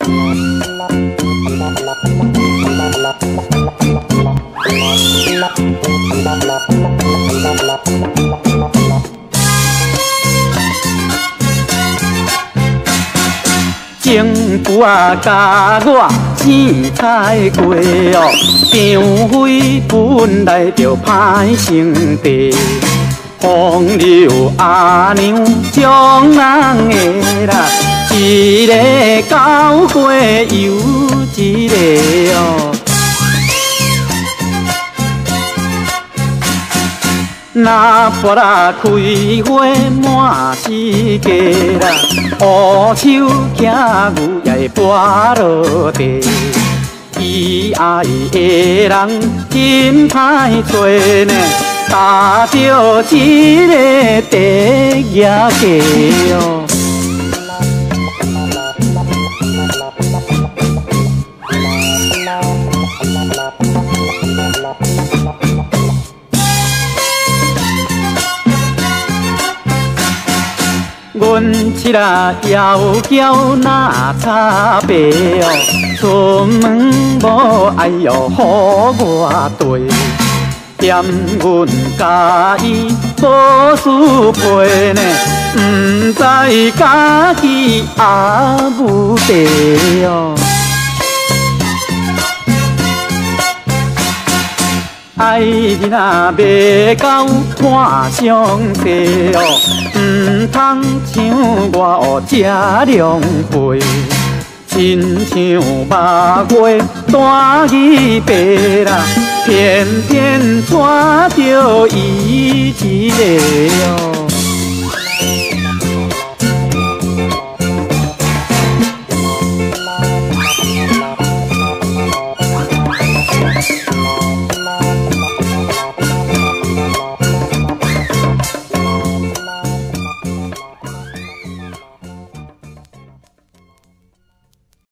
情夫啊，甲我生菜过哦，张飞本来就歹成地，风流阿娘将人的啦，一个交过又一个哦。那拨啦开花满世界啦，乌手骑牛也会跋落地。伊爱的人真歹找呢，搭着一个地野家哦。阮七啊要叫那差白哦，出门无爱哟好我对，嫌阮家己无事陪呢，毋知家己阿母地哦。爱你若袂到看上帝哦，毋通像我哦吃凉被，亲像八月大雨白啦，偏偏带着伊一个哦。